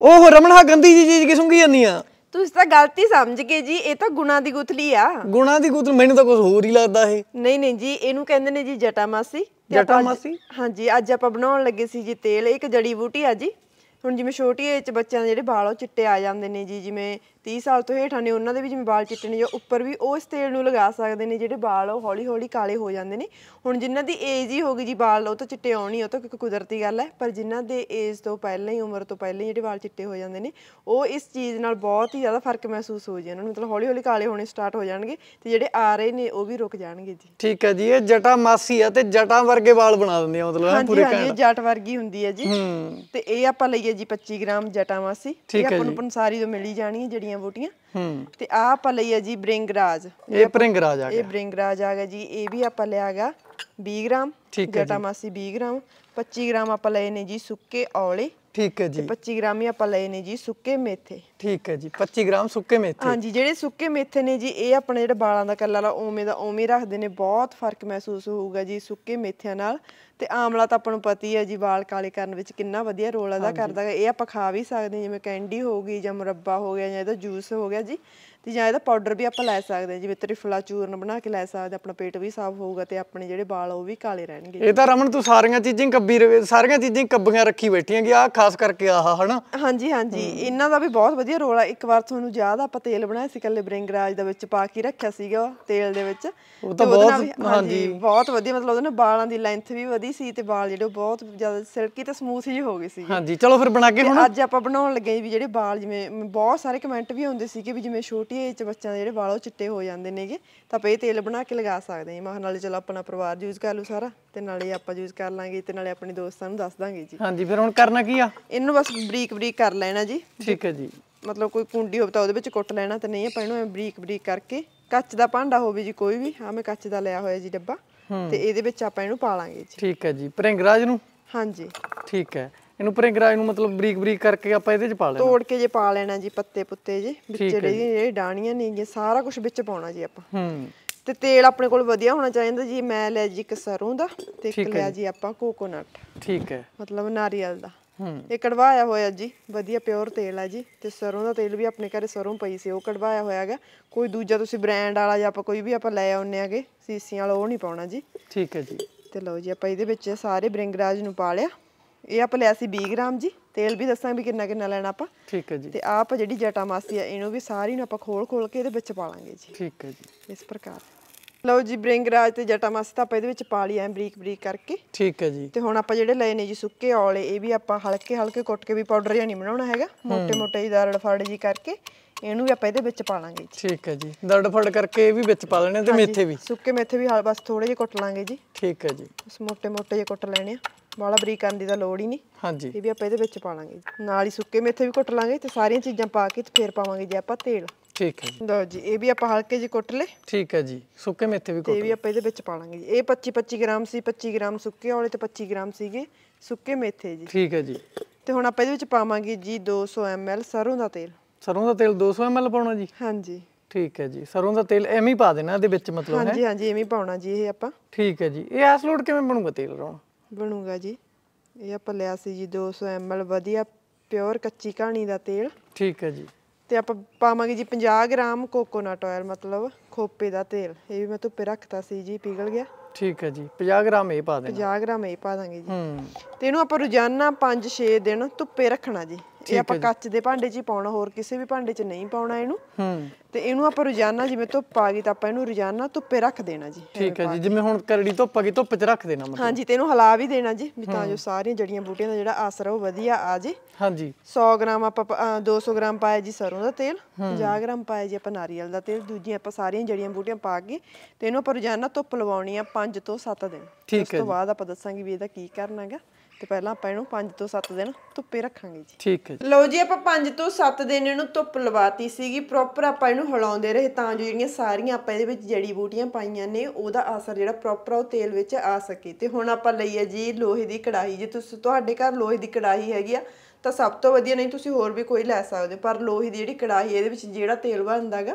ओह रमन हा गंदी जी चीज की सुंघी जानी आ ਤੁਸੀਂ ਤਾਂ ਗਲਤੀ ਸਮਝ ਗਏ ਜੀ ਇਹ ਤਾਂ ਗੁਣਾ ਦੀ ਗੁਥਲੀ ਆ ਗੁਣਾ ਦੀ ਗੁਥਲੀ ਮੈਨੂੰ ਤਾਂ ਕੁਝ ਹੋਰ ਹੀ ਲੱਗਦਾ ਇਹ ਨਹੀਂ ਜੀ ਇਹਨੂੰ ਕਹਿੰਦੇ ਨੇ ਜੀ ਜਟਾਮਾਸੀ ਜਟਾਮਾਸੀ ਹਾਂਜੀ ਅੱਜ ਆਪਾਂ ਬਣਾਉਣ ਲੱਗੇ ਸੀ ਜੀ ਤੇਲ ਇੱਕ ਜੜੀ ਬੂਟੀ ਆ ਜੀ ਹੁਣ ਜਿਵੇਂ ਛੋਟੀ ਏਜ ਚ ਬੱਚਿਆਂ ਦੇ ਜਿਹੜੇ ਵਾਲ ਉਹ ਚਿੱਟੇ ਆ ਜਾਂਦੇ ਨੇ ਜੀ ਜਿਵੇਂ 30 ਸਾਲ ਤੋਂ ਹੇਠਾਂ ਨੇ ਉਹਨਾਂ ਦੇ ਵੀ ਜਿਵੇਂ ਵਾਲ ਚਿੱਟੇ ਨੇ ਜਾਂ ਉੱਪਰ ਵੀ ਉਹ ਇਸ ਤੇਲ ਨੂੰ ਲਗਾ ਸਕਦੇ ਨੇ ਜਿਹੜੇ ਵਾਲ ਉਹ ਹੌਲੀ ਹੌਲੀ ਕਾਲੇ ਹੋ ਜਾਂਦੇ ਨੇ ਹੁਣ ਜਿਨ੍ਹਾਂ ਦੀ ਏਜ ਹੀ ਹੋ ਗਈ ਜੀ ਵਾਲ ਉਹ ਤਾਂ ਚਿੱਟੇ ਆਉਣੀ ਉਹ ਤਾਂ ਇੱਕ ਕੁਦਰਤੀ ਗੱਲ ਹੈ ਪਰ ਜਿਨ੍ਹਾਂ ਦੇ ਏਜ ਤੋਂ ਪਹਿਲਾਂ ਹੀ ਉਮਰ ਤੋਂ ਪਹਿਲਾਂ ਹੀ ਜਿਹੜੇ ਵਾਲ ਚਿੱਟੇ ਹੋ ਜਾਂਦੇ ਨੇ ਉਹ ਇਸ ਚੀਜ਼ ਨਾਲ ਬਹੁਤ ਹੀ ਜ਼ਿਆਦਾ ਫਰਕ ਮਹਿਸੂਸ ਹੋ ਜਾਂਦਾ ਮਤਲਬ ਹੌਲੀ ਹੌਲੀ ਕਾਲੇ ਹੋਣੇ ਸਟਾਰਟ ਹੋ ਜਾਣਗੇ ਤੇ ਜਿਹੜੇ ਆ ਰਹੇ ਨੇ ਉਹ ਵੀ ਰੁਕ ਜਾਣਗੇ ਜੀ ਠੀਕ ਹੈ ਜੀ ਇਹ ਜਟਾ ਮਾਸੀ ਆ ਤੇ ਜਟਾਂ ਵਰਗੇ ਵਾਲ ਬਣਾ ਦਿੰਦੇ ਆ ਮਤਲਬ ਪੂਰੇ ਹਾਂਜੀ ਜਟ ਵਰਗੀ ਹੁੰਦੀ ਹੈ ਜੀ ਤੇ ਇਹ ਆਪਾਂ ਲਈਏ ਜੀ 25 ਗ੍ਰਾਮ ਜਟਾ ਮਾਸੀ ਇਹ ਆਪਾਂ ਨੂੰ ਪੰਸਾਰੀ ਤੋਂ ਮਿਲੀ ਜਾਣੀ ਹੈ ਜੜੀਆਂ ਬੂਟੀਆਂ ਤੇ ਆ ਆਪਾਂ ਲਈਏ ਜੀ ਬ੍ਰਿੰਗਰਾਜ ਇਹ ਬ੍ਰਿੰਗਰਾਜ ਆ ਗਿਆ ਇਹ ਬ੍ਰਿੰਗਰਾਜ ਆ ਗਿਆ ਜੀ ਇਹ ਵੀ ਆਪਾਂ ਲਿਆਗਾ 20 ਗ੍ਰਾਮ ਜਟਾ ਮਾਸੀ 20 ਗ੍ਰਾਮ 25 ਗ੍ਰਾਮ ਆਪਾਂ ਲਏ ਨੇ ਜੀ ਸੁੱਕੇ ਔਲੇ ਠੀਕ ਹੈ ਜੀ 25 ਗ੍ਰਾਮ ਹੀ ਆਪਾਂ ਲਏ ਨੇ ਜੀ ਸੁੱਕੇ ਮੇਥੇ ਠੀਕ ਹੈ ਜੀ 25 ਗ੍ਰਾਮ ਸੁੱਕੇ ਮੇਥੇ ਹਾਂਜੀ ਜਿਹੜੇ ਸੁੱਕੇ ਮੇਥੇ ਨੇ ਜੀ ਇਹ ਆਪਣੇ ਜਿਹੜੇ ਵਾਲਾਂ ਦਾ ਕਲਰ ਆ ਉਵੇਂ ਦਾ ਉਵੇਂ ਰੱਖਦੇ ਨੇ ਬਹੁਤ ਫਰਕ ਮਹਿਸੂਸ ਹੋਊਗਾ ਜੀ ਸੁੱਕੇ ਮੇਥਿਆਂ ਨਾਲ ਤੇ ਆਮਲਾ ਤਾਂ ਆਪਾਂ ਨੂੰ ਪਤਾ ਹੀ ਹੈ ਜੀ ਵਾਲ ਕਾਲੇ ਕਰਨ ਵਿੱਚ ਕਿੰਨਾ ਵਧੀਆ ਰੋਲ ਅਦਾ ਕਰਦਾ ਹੈ ਇਹ ਆਪਾਂ ਖਾ ਵੀ ਸਕਦੇ ਜਿਵੇਂ ਕੈਂਡੀ ਹੋ ਗਈ ਜਾਂ ਮੁਰੱਬਾ ਹੋ ਗਿਆ ਜਾਂ ਇਹਦਾ ਜੂਸ ਹੋ ਗਿਆ ਜੀ ਤੇ ਜਾਂ ਇਹਦਾ ਪਾਊਡਰ ਵੀ ਆਪਾਂ ਲੈ ਸਕਦੇ ਹਾਂ ਜਿਵੇਂ ਤ੍ਰਿਫਲਾ ਚੂਰਨ ਬਣਾ ਕੇ ਲੈ ਸਕਦੇ ਆਪਣਾ ਪੇਟ ਵੀ ਸਾਫ਼ ਹੋਊਗਾ ਤੇ ਆਪਣੇ ਜਿਹੜੇ ਵਾਲ ਉਹ ਵੀ ਕਾਲੇ ਰਹਿਣਗੇ ਇਹ ਤਾਂ ਰਮਨ ਤੂੰ ਸਾਰੀਆਂ ਚੀਜ਼ਾਂ ਕੱਬੀ ਸਾਰੀਆਂ ਚੀਜ਼ਾਂ ਕੱਬੀਆਂ ਰੱਖੀ ਬੈਠੀਆਂ ਕਿ ਆਹ ਖਾਸ ਕਰਕੇ ਆਹ ਹਨਾ ਹਾਂਜੀ ਇਹਨਾਂ ਦਾ ਵੀ ਬਹੁਤ ਵਧੀਆ ਰੋਲ ਆ ਇੱਕ ਵਾਰ ਤੁਹਾਨੂੰ ਯਾਦ ਆਪਾਂ ਤੇਲ ਬਣਾਇਆ ਸੀ ਕੱਲੇ ਬ੍ਰਿੰਗਰਾਜ ਦੇ ਵਿੱਚ ਪਾ ਕੇ ਰੱਖਿਆ ਸੀਗਾ ਤੇਲ ਦੇ ਵਿੱਚ ਉਹ ਤਾਂ ਬਹੁਤ ਹਾਂਜੀ ਬਹੁਤ ਵਧੀਆ ਮਤਲਬ ਉਹਦੇ ਨਾਲ ਵਾਲਾਂ ਦੀ ਲੈਂਥ ਵੀ ਵਧੀ ਸੀ ਤੇ ਵਾਲ ਜਿਹੜੇ ਬਹੁਤ ਜ਼ਿਆਦਾ ਸਿਲਕੀ ਤੇ ਸਮੂਥ ਜਿਹੇ ਹੋ ਗਏ ਸੀ ਹਾਂਜੀ ਚਲੋ ਫਿਰ ਬਣਾ ਕੇ ਹੁਣ ਅੱਜ ਆਪਾਂ ਬਣਾਉਣ ਲੱਗੇ ਵੀ ਜਿਹੜੇ ਵਾਲ ਜਿਵੇਂ ਬਹੁਤ ਸਾਰੇ ਕਮੈਂਟ ਵੀ ਆਉਂਦੇ ਸੀਗੇ ਵੀ ਜਿਵੇਂ ਛੋਟੀ ਏਜ ਚ ਬੱਚਿਆਂ ਦੇ ਜਿਹੜੇ ਵਾਲ ਉਹ ਚਿੱਟੇ ਹੋ ਜਾਂਦੇ ਨੇਗੇ ਤਾਂ ਆਪਾਂ ਇਹ ਤੇਲ ਬਣਾ ਕੇ ਲਗਾ ਸਕਦੇ ਹਾਂ ਮੈਂ ਨਾਲੇ ਚਲੋ ਆਪਣਾ ਪਰਿਵਾਰ ਯੂਜ਼ ਕਰ ਲੂ ਸਾਰਾ ਤੇ ਨਾਲੇ ਆਪਾਂ ਯੂਜ਼ ਕਰ ਲਾਂਗੇ ਤੇ ਨਾਲੇ ਆਪਣੇ ਦੋਸਤਾਂ ਨੂੰ ਦੱਸ ਦਾਂਗੇ ਜੀ ਹਾਂਜੀ ਫਿਰ ਹੁਣ ਕਰਨਾ ਕੀ ਆ ਇਹਨੂੰ ਬਸ ਬਰੀਕ ਬਰੀਕ ਕਰ ਲੈਣਾ ਜੀ ਠੀਕ ਹੈ ਜੀ ਮਤਲਬ ਕੋਈ ਕੁੰਡੀ ਹੋਵੇ ਤਾਂ ਉਹਦੇ ਵਿੱਚ ਕੁੱਟ ਲੈਣਾ ਤੇ ਨਹੀਂ ਆਪਾਂ ਇਹਨੂੰ ਬਰੀਕ ਬਰੀਕ ਕਰਕੇ ਕੱਚ ਦਾ ਭਾਂਡਾ ਹੋਵੇ ਜੀ ਕੋਈ ਵੀ ਹਾਂ ਮੈਂ ਕੱਚ ਦਾ ਲਿਆ ਹੋਇਆ ਜੀ ਡੱਬਾ ਤੇ ਇਹਦੇ ਵਿੱਚ ਆਪਾਂ ਇਹਨੂੰ ਪਾ ਲਾਂਗੇ ਜੀ ਠੀਕ ਹੈ ਜੀ ਭ੍ਰਿੰਗਰਾਜ ਨੂੰ ਹਾਂਜੀ ਠੀਕ ਹੈ ਇਹਨੂੰ ਭ੍ਰਿੰਗਰਾਜ ਨੂੰ ਮਤਲਬ ਬਰੀਕ ਬਰੀਕ ਕਰਕੇ ਆਪਾਂ ਇਹਦੇ ਚ ਪਾ ਲੈਣਾ ਤੋੜ ਕੇ ਜੇ ਪਾ ਲੈਣਾ ਜੀ ਪੱਤੇ ਪੁੱਤੇ ਜੇ ਵਿੱਚ ਜਿਹੜੇ ਡਾਣੀਆਂ ਨੇ ਸਾਰਾ ਕੁਝ ਵਿੱਚ ਪਾਉਣਾ ਜੀ ਆਪਾਂ ਤੇ ਤੇਲ ਆਪਣੇ ਕੋਲ ਵਧੀਆ ਹੋਣਾ ਚਾਹੀਦਾ ਜੀ ਮੈਂ ਲਿਆ ਜੀ ਇੱਕ ਸਰੋਂ ਦਾ ਤੇ ਇੱਕ ਲਿਆ ਜੀ ਆਪਾਂ ਕੋਕੋਨਟ ਠੀਕ ਹੈ ਮਤਲਬ ਨਾਰੀਅਲ ਦਾ ਇਹ ਕਢਵਾਇਆ ਹੋਇਆ ਜੀ ਵਧੀਆ ਪਿਓਰ ਤੇਲ ਹੈ ਜੀ ਤੇ ਸਰੋਂ ਦਾ ਤੇਲ ਵੀ ਆਪਣੇ ਘਰੇ ਸਰੋਂ ਪਈ ਸੀ ਉਹ ਕਢਵਾਇਆ ਹੋਇਆ ਹੈਗਾ ਕੋਈ ਦੂਜਾ ਤੁਸੀਂ ਬ੍ਰਾਂਡ ਵਾਲਾ ਜਾਂ ਆਪਾਂ ਕੋਈ ਵੀ ਆਪਾਂ ਲੈ ਆਉਂਦੇ ਆਗੇ ਸੀਸੀਆਂ ਵਾਲਾ ਉਹ ਨਹੀਂ ਪਾਉਣਾ ਜੀ ਠੀਕ ਹੈ ਜੀ ਤੇ ਲਓ ਜੀ ਆਪਾਂ ਇਹਦੇ ਵਿੱਚ ਸਾਰੇ ਬ੍ਰਿੰਗਰਾਜ ਨੂੰ ਪਾ ਲਿਆ ਇਹ ਆਪਾਂ ਲਿਆ ਸੀ 20 ਗ੍ਰਾਮ ਜੀ ਤੇਲ ਵੀ ਦੱਸਾਂ ਵੀ ਕਿੰਨਾ ਲੈਣਾ ਆਪਾਂ ਠੀਕ ਹੈ ਜੀ ਤੇ ਆਪ ਜਿਹੜੀ ਜਟਾ ਮਾਸੀ ਆ ਇਹਨੂੰ ਵੀ ਸਾਰੀ ਨੂੰ ਆਪਾਂ ਖੋਲ ਕੇ ਇਹਦੇ ਵਿੱਚ ਪਾ ਲਾਂਗੇ ਜੀ ਠੀਕ ਹੈ ਜੀ ਇਸ ਪ੍ਰਕਾਰ ਲਓ ਜੀ ਬ੍ਰਿੰਗਰਾਜ ਤੇ ਜਟਾ ਮਾਸੀ ਤਾਂ ਆਪਾਂ ਇਹਦੇ ਵਿੱਚ ਪਾ ਲਿਆ ਬਰੀਕ ਬਰੀਕ ਕਰਕੇ ਠੀਕ ਹੈ ਜੀ ਤੇ ਹੁਣ ਆਪਾਂ ਜਿਹੜੇ ਲਏ ਨੇ ਜੀ ਸੁੱਕੇ ਔਲੇ ਇਹ ਵੀ ਆਪਾਂ ਹਲਕੇ ਕੁੱਟ ਕੇ ਵੀ ਪਾਊਡਰ ਜਿਹਾ ਨਹੀਂ ਬਣਾਉਣਾ ਹੈਗਾ ਮੋਟੇ ਜਿਹੀ ਦਰੜ ਫੜ ਜੀ ਕਰਕੇ ਇਹਨੂੰ ਵੀ ਆਪਾਂ ਇਹਦੇ ਵਿੱਚ ਪਾ ਲਾਂਗੇ ਜੀ ਠੀਕ ਹੈ ਜੀ ਦਰੜ ਫੜ ਕਰਕੇ ਇਹ ਵੀ ਵਿੱਚ ਪਾ ਲੈਣੇ ਤੇ ਮੇਥੇ ਵੀ ਸੁੱਕੇ ਮੇਥੇ ਵੀ ਬਸ ਥੋੜੇ ਜਿਹੇ ਕੁੱਟ ਲਾਂਗੇ ਜੀ ਠੀਕ ਹੈ ਜੀ ਬਸ ਮੋਟੇ ਜਿਹੇ ਕੁੱਟ ਲੈਣੇ ਆ ਵਾਲਾ ਬਰੀਕ ਕਰਨ ਦੀ ਤਾਂ ਲੋੜ ਹੀ ਨਹੀਂ ਹਾਂਜੀ ਇਹ ਵੀ ਆਪਾਂ ਇਹਦੇ ਵਿੱਚ ਪਾ ਲਾਂਗੇ ਨਾਲ ਹੀ ਸੁੱਕੇ ਮੇਥੇ ਵੀ ਕੁੱਟ ਲਾਂਗੇ ਤੇ ਸਾਰੀਆਂ ਚੀਜ਼ਾਂ ਪਾ ਕੇ ਤੇ ਫੇਰ ਪਾਵਾਂਗੇ ਜੀ ਆਪਾਂ ਤੇਲ ਠੀਕ ਹੈ ਲਓ ਜੀ ਇਹ ਵੀ ਆਪਾਂ ਹਲਕੇ ਜਿਹੇ ਕੁੱਟ ਲਏ ਠੀਕ ਹੈ ਜੀ ਸੁੱਕੇ ਮੇਥੇ ਵੀ ਕੁੱਟ ਇਹ ਵੀ ਆਪਾਂ ਇਹਦੇ ਵਿੱਚ ਪਾ ਲਾਂਗੇ ਜੀ ਇਹ 25 ਗ੍ਰਾਮ ਸੀ 25 ਗ੍ਰਾਮ ਸੁੱਕੇ ਔਲੇ ਤੇ 25 ਗ੍ਰਾਮ ਸੀਗੇ ਸੁੱਕੇ ਮੇਥੇ ਜੀ ਠੀਕ ਹੈ ਜੀ ਤੇ ਹੁਣ ਆਪਾਂ ਇਹਦੇ ਵਿੱਚ ਪਾਵਾਂਗੇ ਜੀ 200 ml ਸਰੋਂ ਦਾ ਤੇਲ 200 ml ਪਾਉਣਾ ਜੀ ਹਾਂਜੀ ਠੀਕ ਹੈ ਜੀ ਸਰੋਂ ਦਾ ਤੇਲ ਐਵੇਂ ਹੀ ਪਾ ਦੇਣਾ ਇਹਦੇ ਵਿੱਚ ਮਤਲਬ ਹੈ ਹਾਂਜੀ ਐਵੇਂ ਹੀ ਪਾਉਣਾ ਜੀ ਇਹ ਆਪਾਂ ਠੀਕ ਹੈ ਜੀ ਇਹ ਐਸ ਲੋਡ ਕਿਵੇਂ ਬਣੂਗਾ ਤੇਲ ਰੋਣ ਬਣੂਗਾ ਜੀ ਇਹ ਆਪਾਂ ਲਿਆ ਸੀ ਜੀ 200 ml ਵਧੀਆ ਪਿਓਰ ਕੱਚੀ ਘਾਣੀ ਦਾ ਤੇਲ ਠੀਕ ਹੈ ਜੀ ਤੇ ਆਪਾਂ ਪਾਵਾਂਗੇ ਜੀ 50 ਗ੍ਰਾਮ ਕੋਕੋਨਟ ਆਇਲ ਮਤਲਬ ਖੋਪੇ ਦਾ ਤੇਲ ਇਹ ਵੀ ਮੈਂ ਧੁੱਪੇ ਰੱਖਤਾ ਸੀ ਜੀ ਪਿਘਲ ਗਿਆ ਠੀਕ ਹੈ ਜੀ 50 ਗ੍ਰਾਮ ਇਹ ਪਾ ਦੇਣਾ 50 ਗ੍ਰਾਮ ਇਹ ਪਾ ਦਾਂਗੇ ਜੀ ਤੇ ਇਹਨੂੰ ਆਪਾਂ ਰੋਜ਼ਾਨਾ 5-6 ਦਿਨ ਧੁੱਪੇ ਰੱਖਣਾ ਜੀ ਇਹ ਆਪਾਂ ਕੱਚ ਦੇ ਭਾਂਡੇ 'ਚ ਹੀ ਪਾਉਣਾ ਹੋਰ ਕਿਸੇ ਵੀ ਭਾਂਡੇ 'ਚ ਨਹੀਂ ਪਾਉਣਾ ਇਹਨੂੰ ਤੇ ਇਹਨੂੰ ਆਪਾਂ ਰੋਜ਼ਾਨਾ ਜਿਵੇਂ ਧੁੱਪ ਆ ਗਈ ਤਾਂ ਆਪਾਂ ਇਹਨੂੰ ਰੋਜ਼ਾਨਾ ਧੁੱਪੇ ਰੱਖ ਦੇਣਾ ਜੀ ਠੀਕ ਹੈ ਜੀ ਜਿਵੇਂ ਹੁਣ ਕਰੜੀ ਧੁੱਪ ਆ ਗਈ ਧੁੱਪ 'ਚ ਰੱਖ ਦੇਣਾ ਮਤਲਬ ਹਾਂਜੀ ਤੇ ਇਹਨੂੰ ਹਿਲਾ ਵੀ ਦੇਣਾ ਜੀ ਵੀ ਤਾਂ ਜੋ ਸਾਰੀਆਂ ਜੜੀਆਂ ਬੂਟੀਆਂ ਦਾ ਜਿਹੜਾ ਅਸਰ ਉਹ ਵਧੀਆ ਆ ਜੇ ਹਾਂਜੀ 100 ਗ੍ਰਾਮ ਆਪਾਂ 200 ਗ੍ਰਾਮ ਪਾਇਆ ਜੀ ਸਰੋਂ ਦਾ ਤੇਲ 50 ਗ੍ਰਾਮ ਪਾਇਆ ਜੀ ਆਪਾਂ ਨਾਰੀਅਲ ਦਾ ਤੇਲ ਦੂਜੀਆਂ ਆਪਾਂ ਸਾਰੀਆਂ ਜੜੀਆਂ ਬੂਟੀਆਂ ਪਾ ਕੇ ਤੇ ਇਹਨੂੰ ਆਪਾਂ ਰੋਜ਼ਾਨਾ ਧੁੱਪ ਲਵਾਉਣੀ ਆ 5 ਤੋਂ 7 ਦਿਨ ਉਸ ਤੋਂ ਬਾਅਦ ਆਪਾਂ ਦੱਸਾਂਗੇ ਵੀ ਇਹਦਾ ਕੀ ਕਰਨਾ ਹੈਗਾ ਤੇ ਪਹਿਲਾਂ ਆਪਾਂ ਇਹਨੂੰ 5 ਤੋਂ 7 ਦਿਨ ਧੁੱਪੇ ਰੱਖਾਂਗੇ ਜੀ ਠੀਕ ਹੈ ਲਓ ਜੀ ਆਪਾਂ 5 ਤੋਂ 7 ਦਿਨ ਇਹਨੂੰ ਧੁੱਪ ਲਵਾਤੀ ਸੀਗੀ ਪ੍ਰੋਪਰ ਆਪਾਂ ਇਹਨੂੰ ਹਿਲਾਉਂਦੇ ਰਹੇ ਤਾਂ ਜੋ ਜਿਹੜੀਆਂ ਸਾਰੀਆਂ ਆਪਾਂ ਇਹਦੇ ਵਿੱਚ ਜੜੀ ਬੂਟੀਆਂ ਪਾਈਆਂ ਨੇ ਉਹਦਾ ਅਸਰ ਜਿਹੜਾ ਪ੍ਰੋਪਰ ਉਹ ਤੇਲ ਵਿੱਚ ਆ ਸਕੇ ਤੇ ਹੁਣ ਆਪਾਂ ਲਈ ਹੈ ਜੀ ਲੋਹੇ ਦੀ ਕੜਾਹੀ ਜੇ ਤੁਹਾਡੇ ਘਰ ਲੋਹੇ ਦੀ ਕੜਾਹੀ ਹੈਗੀ ਆ ਤਾਂ ਸਭ ਤੋਂ ਵਧੀਆ ਨਹੀਂ ਤੁਸੀਂ ਹੋਰ ਵੀ ਕੋਈ ਲੈ ਸਕਦੇ ਪਰ ਲੋਹੇ ਦੀ ਜਿਹੜੀ ਕੜਾਹੀ ਇਹਦੇ ਵਿੱਚ ਜਿਹੜਾ ਤੇਲ ਬਣਦਾ ਗਾ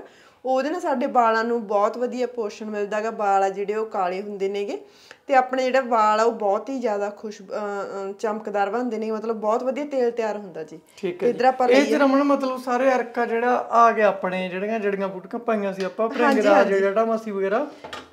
ਉਹਦੇ ਨਾਲ ਸਾਡੇ ਵਾਲਾਂ ਨੂੰ ਬਹੁਤ ਵਧੀਆ ਪੋਸ਼ਣ ਮਿਲਦਾ ਗਾ। ਵਾਲ ਆ ਜਿਹੜੇ ਉਹ ਕਾਲੇ ਹੁੰਦੇ ਨੇਗੇ ਤੇ ਆਪਣੇ ਜਿਹੜਾ ਵਾਲ ਆ ਉਹ ਬਹੁਤ ਹੀ ਜ਼ਿਆਦਾ ਚਮਕਦਾਰ ਬਣਦੇ ਨੇ, ਮਤਲਬ ਬਹੁਤ ਵਧੀਆ ਤੇਲ ਤਿਆਰ ਹੁੰਦਾ ਜੀ। ਠੀਕ ਹੈ ਇਧਰ ਆਪਾਂ ਇਹ ਚ ਰਮਨ ਮਤਲਬ ਸਾਰੇ ਅਰਕਾ ਜਿਹੜਾ ਆ ਗਿਆ ਆਪਣੇ ਜਿਹੜੀਆਂ ਜੜੀਆਂ ਬੂਟੀਆਂ ਪਾਈਆਂ ਸੀ ਆਪਾਂ, ਭ੍ਰਿੰਗਰਾਜ ਜਟਾ ਮਾਸੀ ਵਗੈਰਾ,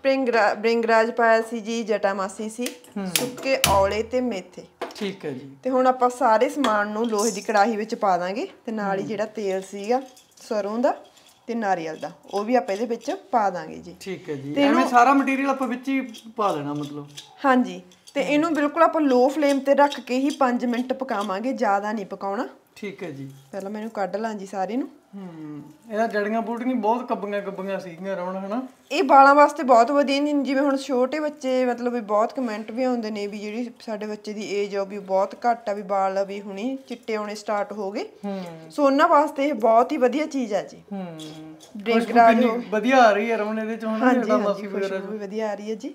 ਭ੍ਰਿੰਗਰਾਜ ਪਾਇਆ ਸੀ ਜੀ, ਜਟਾ ਮਾਸੀ ਸੀ, ਸੁੱਕੇ ਔਲੇ ਤੇ ਮੇਥੇ। ਠੀਕ ਹੈ ਜੀ। ਤੇ ਹੁਣ ਆਪਾਂ ਸਾਰੇ ਸਮਾਨ ਨੂੰ ਲੋਹੇ ਦੀ ਕੜਾਹੀ ਵਿੱਚ ਪਾ ਦਾਂਗੇ ਤੇ ਨਾਲ ਹੀ ਜਿਹੜਾ ਤੇਲ ਸੀਗਾ ਸਰੋਂ ਦਾ ਤੇ ਨਾਰੀਅਲ ਦਾ ਉਹ ਵੀ ਆਪਾਂ ਇਹਦੇ ਵਿੱਚ ਪਾ ਦਾਂਗੇ ਜੀ। ਠੀਕ ਹੈ ਜੀ। ਐਵੇਂ ਸਾਰਾ ਮਟੀਰੀਅਲ ਆਪਾਂ ਵਿੱਚ ਹੀ ਪਾ ਦੇਣਾ ਮਤਲਬ? ਹਾਂਜੀ। ਤੇ ਇਹਨੂੰ ਬਿਲਕੁਲ ਆਪਾਂ ਲੋ ਫਲੇਮ ਤੇ ਰੱਖ ਕੇ ਹੀ 5 ਮਿੰਟ ਪਕਾਵਾਂਗੇ, ਜ਼ਿਆਦਾ ਨਹੀਂ ਪਕਾਉਣਾ। ਠੀਕ ਹੈ ਜੀ। ਪਹਿਲਾਂ ਮੈਨੂੰ ਕੱਢ ਲਾਂ ਜੀ ਸਾਰੇ ਨੂੰ। ਇਹਦਾ ਜੜੀਆਂ ਬੂਟੀਆਂ ਬਹੁਤ ਕੱਬੀਆਂ ਸੀਗੀਆਂ ਰਮਨ, ਹਨਾ? ਇਹ ਵਾਲਾਂ ਵਾਸਤੇ ਬਹੁਤ ਵਧੀਆ ਨੇ। ਜਿਵੇਂ ਹੁਣ ਛੋਟੇ ਬੱਚੇ ਮਤਲਬ ਵੀ ਬਹੁਤ ਕਮੈਂਟ ਵੀ ਆਉਂਦੇ ਨੇ ਵੀ ਜਿਹੜੀ ਸਾਡੇ ਬੱਚੇ ਦੀ ਏਜ ਆ ਵੀ ਬਹੁਤ ਘੱਟ ਆ, ਵੀ ਵਾਲ ਵੀ ਹੁਣੀ ਚਿੱਟੇ ਆਉਣੇ ਸਟਾਰਟ ਹੋ ਗਏ, ਸੋ ਉਹਨਾਂ ਵਾਸਤੇ ਇਹ ਬਹੁਤ ਹੀ ਵਧੀਆ ਚੀਜ਼ ਆ ਜੀ। ਭ੍ਰਿੰਗਰਾਜ ਵਧੀਆ ਆ ਰਹੀ ਹੈ ਰਮਨ ਇਹਦੇ ਚੋਂ, ਹਨਾ? ਜਿਹੜਾ ਮਾਸੀ ਵਗੈਰਾ ਵੀ ਵਧੀਆ ਆ ਰਹੀ ਹੈ ਜੀ।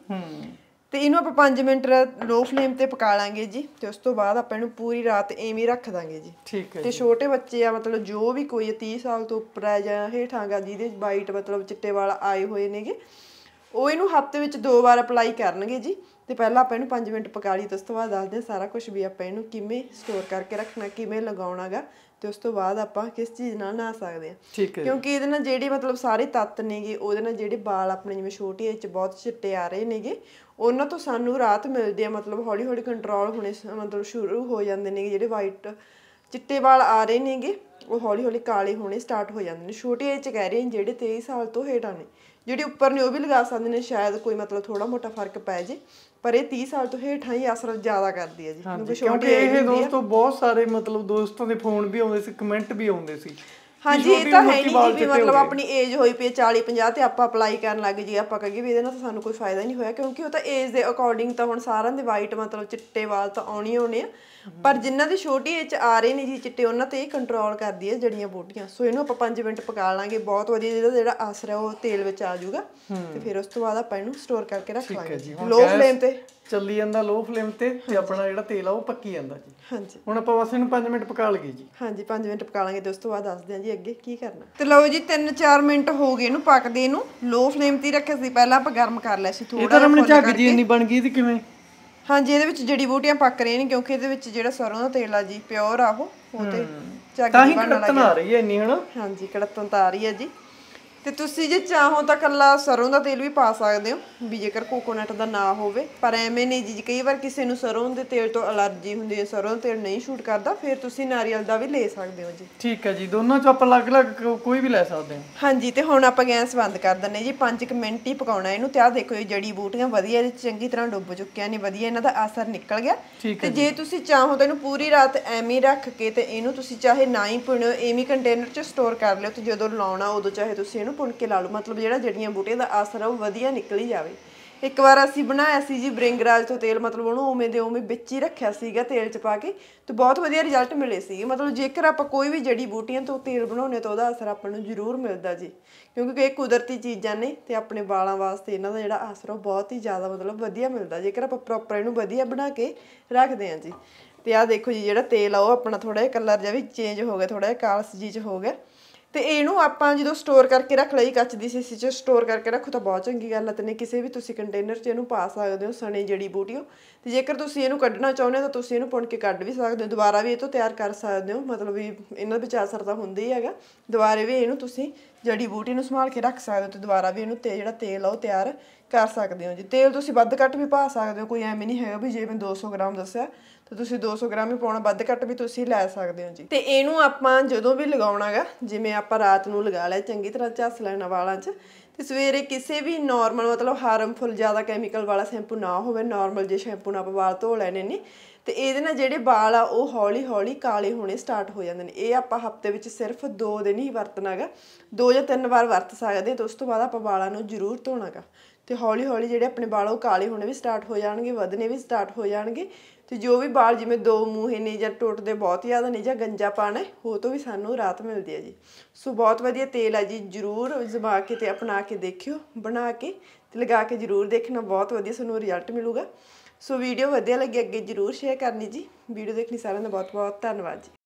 ਤੇ ਇਹਨੂੰ ਆਪਾਂ 5 ਮਿੰਟ ਲੋ ਫਲੇਮ ਤੇ ਪਕਾ ਲਾਂਗੇ ਜੀ। ਤੇ ਉਸ ਤੋਂ ਬਾਅਦ ਆਪਾਂ ਇਹਨੂੰ ਪੂਰੀ ਰਾਤ ਐਵੇਂ ਰੱਖ ਦਾਂਗੇ ਜੀ। ਠੀਕ ਹੈ। ਤੇ ਛੋਟੇ ਬੱਚੇ ਆ ਮਤਲਬ ਜੋ ਵੀ ਕੋਈ 30 ਸਾਲ ਤੋਂ ਉੱਪਰ ਆ ਜਾਂ ਹੇਠਾਂਗਾ ਜਿਹਦੇ ਵਾਈਟ ਮਤਲਬ ਚਿੱਟੇ ਵਾਲ ਆਏ ਹੋਏ ਨੇਗੇ, ਉਹ ਇਹਨੂੰ ਹਫਤੇ ਵਿੱਚ 2 ਵਾਰ ਅਪਲਾਈ ਕਰਨਗੇ ਜੀ। ਤੇ ਪਹਿਲਾਂ ਆਪਾਂ ਇਹਨੂੰ 5 ਮਿੰਟ ਪਕਾ ਲਈ ਤੇ ਉਸ ਤੋਂ ਬਾਅਦ ਦੱਸਦੇ ਸਾਰਾ ਕੁਝ ਵੀ ਆਪਾਂ ਇਹਨੂੰ ਕਿਵੇਂ ਸਟੋਰ ਕਰਕੇ ਰੱਖਣਾ, ਕਿਵੇਂ ਲਗਾਉਣਾ ਗਾ, ਤੇ ਉਸ ਤੋਂ ਬਾਅਦ ਆਪਾਂ ਕਿਸ ਚੀਜ਼ ਨਾਲ ਨਹਾ ਸਕਦੇ ਹਾਂ। ਠੀਕ ਹੈ। ਕਿਉਂਕਿ ਇਹਦੇ ਨਾਲ ਜਿਹੜੇ ਮਤਲਬ ਸਾਰੇ ਤੱਤ ਨੇਗੇ, ਉਹਦੇ ਨਾਲ ਜਿਹੜੇ ਵਾਲ ਆਪਣੇ ਜਿਵੇਂ ਛੋਟੀ ਏਜ 'ਚ ਬਹੁਤ ਚਿੱਟੇ ਆ ਰਹੇ ਨੇਗੇ, ਉਹਨਾਂ ਤੋਂ ਸਾਨੂੰ ਰਾਹਤ ਮਿਲਦੀ ਆ। ਮਤਲਬ ਹੌਲੀ ਹੌਲੀ ਕੰਟਰੋਲ ਹੋਣੇ ਮਤਲਬ ਸ਼ੁਰੂ ਹੋ ਜਾਂਦੇ ਨੇ। ਜਿਹੜੇ ਵਾਈਟ ਚਿੱਟੇ ਵਾਲ ਆ ਰਹੇ ਨੇਗੇ ਉਹ ਹੌਲੀ ਹੌਲੀ ਕਾਲੇ ਹੋਣੇ ਸਟਾਰਟ ਹੋ ਜਾਂਦੇ ਨੇ। ਛੋਟੀ ਏਜ 'ਚ ਕਹਿ ਰਹੇ ਨੇ, ਜਿਹੜੇ 23 ਸਾਲ ਤੋਂ ਹੇਠਾਂ ਨੇ। ਜਿਹੜੇ ਉੱਪਰ ਨੇ ਉਹ ਵੀ ਲਗਾ ਸਕਦੇ ਨੇ, ਸ਼ਾਇਦ ਕੋਈ ਮਤਲਬ ਥੋੜਾ ਮੋਟਾ ਫਰਕ ਪੈ ਜੇ, ਪਰ ਇਹ 30 ਸਾਲ ਤੋਂ ਹੇਠਾਂ ਹੀ ਅਸਰ ਜ਼ਿਆਦਾ ਕਰਦੀ ਹੈ ਜੀ। ਕਿਉਂਕਿ ਇਹ ਦੋਸਤੋ ਬਹੁਤ ਸਾਰੇ ਮਤਲਬ ਦੋਸਤਾਂ ਦੇ ਫੋਨ ਵੀ ਆਉਂਦੇ ਸੀ, ਕਮੈਂਟ ਵੀ ਆਉਂਦੇ ਸੀ। ਹਾਂਜੀ, ਇਹ ਤਾਂ ਹੈ ਨਹੀਂ ਜੀ ਵੀ ਮਤਲਬ ਆਪਣੀ ਏਜ ਹੋਈ ਪਈ 40-50 ਤੇ ਆਪਾਂ ਅਪਲਾਈ ਕਰਨ ਲੱਗ ਜੀ, ਆਪਾਂ ਕਹੀਏ ਵੀ ਇਹਦੇ ਨਾਲ ਤਾਂ ਸਾਨੂੰ ਕੋਈ ਫਾਇਦਾ ਨਹੀਂ ਹੋਇਆ। ਕਿਉਂਕਿ ਉਹ ਤਾਂ ਏਜ ਦੇ ਅਕੋਰਡਿੰਗ ਤਾਂ ਹੁਣ ਸਾਰਿਆਂ ਦੇ ਵਾਈਟ ਮਤਲਬ ਚਿੱਟੇ ਵਾਲ ਤਾਂ ਆਉਣੇ ਆ, ਪਰ ਜਿਨ੍ਹਾਂ ਦੀ ਛੋਟੀ ਏਜ 'ਚ ਆ ਰਹੇ ਨੇ ਜੀ ਚਿੱਟੇ, ਉਹਨਾਂ ਤੇ ਇਹ ਕੰਟਰੋਲ ਕਰਦੀ ਹੈ ਜੜੀਆਂ ਬੂਟੀਆਂ। ਸੋ ਇਹਨੂੰ ਆਪਾਂ 5 ਮਿੰਟ ਪਕਾ ਲਾਂਗੇ, ਬਹੁਤ ਵਧੀਆ ਜਿਹੜਾ ਅਸਰ ਹੈ ਉਹ ਤੇਲ ਵਿੱਚ ਆ ਜਾਊਗਾ। ਤੇ ਫਿਰ ਉਸ ਤੋਂ ਬਾਅਦ ਆਪਾਂ ਇਹਨੂੰ ਸਟੋਰ ਕਰਕੇ ਰੱਖ ਲਾਂਗੇ ਲੋ ਫਲੇਮ ਤੇ। ਚੱਲੀ ਜਾਂਦਾ ਲੋ ਫਲੇਮ ਤੇ ਤੇ ਆਪਣਾ ਜਿਹੜਾ ਤੇਲ ਆ ਉਹ ਪੱਕੀ ਜਾਂਦਾ ਜੀ। ਹਾਂਜੀ। ਹੁਣ ਆਪਾਂ ਬਸ ਇਹਨੂੰ 5 ਮਿੰਟ ਪਕਾ ਲਈਏ ਜੀ। ਹਾਂਜੀ, 5 ਮਿੰਟ ਪਕਾ ਲਾਂਗੇ ਤੇ ਉਸ ਤੋਂ ਬਾਅਦ ਦੱਸਦੇ ਹਾਂ ਜੀ ਅੱਗੇ ਕੀ ਕਰਨਾ। ਤੇ ਲਓ ਜੀ 3-4 ਮਿੰਟ ਹੋ ਗਏ ਇਹਨੂੰ ਪੱਕਦੇ। ਇਹਨੂੰ ਲੋ ਫਲੇਮ ਤੇ ਰੱਖਿਆ ਸੀ ਪਹਿਲਾਂ, ਆਪਾਂ ਗਰਮ ਕਰ ਲਿਆ ਸੀ ਥੋੜਾ। ਇਹ ਤਾਂ ਰਮਨ ਝੱਗ ਜੀ ਇੰਨੀ ਬਣ ਗਈ ਤੇ ਕਿਵੇਂ? ਹਾਂਜੀ, ਇਹਦੇ ਵਿੱਚ ਜੜੀ ਬੂਟੀਆਂ ਪੱਕ ਰਹੀਆਂ ਨੇ ਕਿਉਂਕਿ ਇਹਦੇ ਵਿੱਚ ਜਿਹੜਾ ਸਰੋਂ ਦਾ ਤੇਲ ਆ ਜੀ ਪਿਓਰ ਆ, ਉਹ ਤੇ ਝੱਗ ਤਾਂ ਹੀ ਕੜਤਨ ਆ ਰਹੀ ਹੈ ਇੰਨੀ, ਹਨਾ? ਹਾਂਜੀ, ਕੜਤਨ ਤਾਂ ਆ ਰਹੀ ਹੈ ਜੀ। ਤੇ ਤੁਸੀਂ ਜੇ ਚਾਹੋ ਤਾਂ ਕੱਲਾ ਸਰੋਂ ਦਾ ਤੇਲ ਵੀ ਪਾ ਸਕਦੇ ਹੋ, ਵੀ ਜੇਕਰ ਕੋਕੋਨਟ ਦਾ ਨਾ ਹੋਵੇ। ਪਰ ਐਵੇਂ ਨਹੀਂ ਜੀ, ਕਈ ਵਾਰ ਕਿਸੇ ਨੂੰ ਸਰੋਂ ਦੇ ਤੇਲ ਤੋਂ ਅਲਰਜੀ ਹੁੰਦੀ ਹੈ, ਸਰੋਂ ਦਾ ਤੇਲ ਨਹੀਂ ਸ਼ੂਟ ਕਰਦਾ, ਫਿਰ ਤੁਸੀਂ ਨਾਰੀਅਲ ਦਾ ਵੀ ਲੈ ਸਕਦੇ ਹੋ ਜੀ। ਠੀਕ ਹੈ ਜੀ, ਦੋਨਾਂ ਚੋਂ ਆਪਾਂ ਅਲੱਗ-ਅਲੱਗ ਕੋਈ ਵੀ ਲੈ ਸਕਦੇ ਹਾਂ। ਹਾਂਜੀ, ਤੇ ਹੁਣ ਆਪਾਂ ਗੈਸ ਬੰਦ ਕਰ ਦਿੰਦੇ ਜੀ। 5 ਮਿੰਟ ਹੀ ਪਕਾਉਣਾ ਇਹਨੂੰ। ਤੇ ਆਹ ਦੇਖੋ ਇਹ ਜੜੀ ਬੂਟੀਆਂ ਵਧੀਆ ਇਹਦੇ ਚੰਗੀ ਤਰ੍ਹਾਂ ਡੁੱਬ ਚੁੱਕੀਆਂ ਨੇ, ਵਧੀਆ ਇਹਨਾਂ ਦਾ ਅਸਰ ਨਿਕਲ ਗਿਆ। ਤੇ ਜੇ ਤੁਸੀਂ ਚਾਹੋ ਤਾਂ ਇਹਨੂੰ ਪੂਰੀ ਰਾਤ ਐਵੇਂ ਰੱਖ ਕੇ ਤੇ ਇਹਨੂੰ ਤੁਸੀਂ ਚਾਹੇ ਨਾ ਹੀ ਪੁਣਿਓ, ਐਵੇਂ ਕੰਟੇਨਰ 'ਚ ਸਟੋਰ ਕਰ ਲਿਓ। ਤੇ ਜਦੋਂ ਲਾਉਣਾ ਉਦੋਂ ਚਾਹੇ ਤੁਸੀਂ ਇਹਨੂੰ ਪੁਣ ਕੇ ਲਾ ਲਓ, ਮਤਲਬ ਜਿਹੜਾ ਜੜੀਆਂ ਬੂਟੀਆਂ ਦਾ ਅਸਰ ਆ ਉਹ ਵਧੀਆ ਨਿਕਲੀ ਜਾਵੇ। ਇੱਕ ਵਾਰ ਅਸੀਂ ਬਣਾਇਆ ਸੀ ਜੀ ਭ੍ਰਿੰਗਰਾਜ ਤੋਂ ਤੇਲ, ਮਤਲਬ ਉਹਨੂੰ ਉਵੇਂ ਦੇ ਉਵੇਂ ਵਿੱਚ ਹੀ ਰੱਖਿਆ ਸੀਗਾ ਤੇਲ 'ਚ ਪਾ ਕੇ, ਤੇ ਬਹੁਤ ਵਧੀਆ ਰਿਜ਼ਲਟ ਮਿਲੇ ਸੀਗੇ। ਮਤਲਬ ਜੇਕਰ ਆਪਾਂ ਕੋਈ ਵੀ ਜੜੀ ਬੂਟੀਆਂ ਤੋਂ ਤੇਲ ਬਣਾਉਂਦੇ ਤਾਂ ਉਹਦਾ ਅਸਰ ਆਪਾਂ ਨੂੰ ਜ਼ਰੂਰ ਮਿਲਦਾ ਜੀ, ਕਿਉਂਕਿ ਇਹ ਕੁਦਰਤੀ ਚੀਜ਼ਾਂ ਨੇ ਤੇ ਆਪਣੇ ਵਾਲਾਂ ਵਾਸਤੇ ਇਹਨਾਂ ਦਾ ਜਿਹੜਾ ਅਸਰ ਉਹ ਬਹੁਤ ਹੀ ਜ਼ਿਆਦਾ ਮਤਲਬ ਵਧੀਆ ਮਿਲਦਾ ਜੇਕਰ ਆਪਾਂ ਪ੍ਰੋਪਰ ਇਹਨੂੰ ਵਧੀਆ ਬਣਾ ਕੇ ਰੱਖਦੇ ਹਾਂ ਜੀ। ਤੇ ਆਹ ਦੇਖੋ ਜੀ ਜਿਹੜਾ ਤੇਲ ਆ ਉਹ ਆਪਣਾ ਥੋੜਾ ਜਿਹਾ ਕਲਰ ਜਿਹਾ ਵੀ ਚੇਂਜ ਹੋ ਗਿਆ, ਥੋੜਾ ਜਿਹਾ ਕਾਲਸ ਜੀ 'ਚ ਹੋ ਗਿਆ। ਤੇ ਇਹਨੂੰ ਆਪਾਂ ਜਦੋਂ ਸਟੋਰ ਕਰਕੇ ਰੱਖ ਲਈ, ਕੱਚ ਦੀ ਸੀਸੀ 'ਚ ਸਟੋਰ ਕਰਕੇ ਰੱਖੋ ਤਾਂ ਬਹੁਤ ਚੰਗੀ ਗੱਲ ਹੈ। ਤੇ ਨਹੀਂ ਕਿਸੇ ਵੀ ਤੁਸੀਂ ਕੰਟੇਨਰ 'ਚ ਇਹਨੂੰ ਪਾ ਸਕਦੇ ਹੋ ਸਣੇ ਜੜੀ ਬੂਟੀਓ। ਤੇ ਜੇਕਰ ਤੁਸੀਂ ਇਹਨੂੰ ਕੱਢਣਾ ਚਾਹੁੰਦੇ ਹੋ ਤਾਂ ਤੁਸੀਂ ਇਹਨੂੰ ਪੁਣ ਕੇ ਕੱਢ ਵੀ ਸਕਦੇ ਹੋ, ਦੁਬਾਰਾ ਵੀ ਇਹ ਤੋਂ ਤਿਆਰ ਕਰ ਸਕਦੇ ਹੋ। ਮਤਲਬ ਵੀ ਇਹਨਾਂ ਵਿੱਚ ਅਸਰ ਤਾਂ ਹੁੰਦਾ ਹੀ ਹੈਗਾ, ਦੁਬਾਰੇ ਵੀ ਇਹਨੂੰ ਤੁਸੀਂ ਜੜੀ ਬੂਟੀ ਨੂੰ ਸੰਭਾਲ ਕੇ ਰੱਖ ਸਕਦੇ ਹੋ ਤੇ ਦੁਬਾਰਾ ਵੀ ਇਹਨੂੰ ਜਿਹੜਾ ਤੇਲ ਆ ਉਹ ਤਿਆਰ ਕਰ ਸਕਦੇ ਹੋ ਜੀ। ਤੇਲ ਤੁਸੀਂ ਵੱਧ ਘੱਟ ਵੀ ਪਾ ਸਕਦੇ ਹੋ, ਕੋਈ ਐਵੇਂ ਨਹੀਂ ਹੈਗਾ ਵੀ ਜੇ ਮੈਂ 200 ਗ੍ਰਾਮ ਦੱਸਿਆ ਤਾਂ ਤੁਸੀਂ 200 ਗ੍ਰਾਮ ਹੀ ਪਾਉਣਾ, ਵੱਧ ਘੱਟ ਵੀ ਤੁਸੀਂ ਲੈ ਸਕਦੇ ਹੋ ਜੀ। ਤੇ ਇਹਨੂੰ ਆਪਾਂ ਜਦੋਂ ਵੀ ਲਗਾਉਣਾ ਗਾ, ਜਿਵੇਂ ਆਪਾਂ ਰਾਤ ਨੂੰ ਲਗਾ ਲਿਆ, ਚੰਗੀ ਤਰ੍ਹਾਂ ਝੱਸ ਲੈਣਾ ਵਾਲਾਂ 'ਚ, ਤੇ ਸਵੇਰੇ ਕਿਸੇ ਵੀ ਨੋਰਮਲ ਮਤਲਬ ਹਾਰਮਫੁਲ ਜ਼ਿਆਦਾ ਕੈਮੀਕਲ ਵਾਲਾ ਸ਼ੈਂਪੂ ਨਾ ਹੋਵੇ, ਨੋਰਮਲ ਜੇ ਸ਼ੈਂਪੂ ਨਾਲ ਆਪਾਂ ਵਾਲ ਧੋ ਲੈਣੇ ਨੇ, ਤੇ ਇਹਦੇ ਨਾਲ ਜਿਹੜੇ ਵਾਲ ਆ ਉਹ ਹੌਲੀ ਹੌਲੀ ਕਾਲੇ ਹੋਣੇ ਸਟਾਰਟ ਹੋ ਜਾਂਦੇ ਨੇ। ਇਹ ਆਪਾਂ ਹਫਤੇ ਵਿੱਚ ਸਿਰਫ 2 ਦਿਨ ਹੀ ਵਰਤਣਾ ਗਾ, 2 ਜਾਂ 3 ਵਾਰ ਵਰਤ ਸਕਦੇ। ਤੇ ਉਸ ਤੋਂ ਬਾਅਦ ਆਪਾਂ ਵਾਲਾਂ ਨੂੰ ਜ਼ਰੂਰ ਧੋਣਾ ਗਾ, ਤੇ ਹੌਲੀ ਹੌਲੀ ਜਿਹੜੇ ਆਪਣੇ ਵਾਲ ਉਹ ਕਾਲੇ ਹੋਣੇ ਵੀ ਸਟਾਰਟ ਹੋ ਜਾਣਗੇ, ਵਧਣੇ ਵੀ ਸਟਾਰਟ ਹੋ ਜਾਣਗੇ। ਤੇ ਜੋ ਵੀ ਵਾਲ ਜਿਵੇਂ 2 ਮੂੰਹੇ ਨੇ ਜਾਂ ਟੁੱਟਦੇ ਬਹੁਤ ਜ਼ਿਆਦਾ ਨੇ ਜਾਂ ਗੰਜਾ ਪਾਣਾ, ਉਹ ਤੋਂ ਵੀ ਸਾਨੂੰ ਰਾਹਤ ਮਿਲਦੀ ਹੈ ਜੀ। ਸੋ ਬਹੁਤ ਵਧੀਆ ਤੇਲ ਹੈ ਜੀ, ਜ਼ਰੂਰ ਜਮਾ ਕੇ ਤੇ ਅਪਣਾ ਕੇ ਦੇਖਿਓ, ਬਣਾ ਕੇ ਤੇ ਲਗਾ ਕੇ ਜ਼ਰੂਰ ਦੇਖਣਾ, ਬਹੁਤ ਵਧੀਆ ਸਾਨੂੰ ਰਿਜ਼ਲਟ ਮਿਲੂਗਾ। ਸੋ ਵੀਡੀਓ ਵਧੀਆ ਲੱਗੀ ਅੱਗੇ ਜ਼ਰੂਰ ਸ਼ੇਅਰ ਕਰਨੀ ਜੀ। ਵੀਡੀਓ ਦੇਖਣੀ ਸਾਰਿਆਂ ਦਾ ਬਹੁਤ ਬਹੁਤ ਧੰਨਵਾਦ ਜੀ।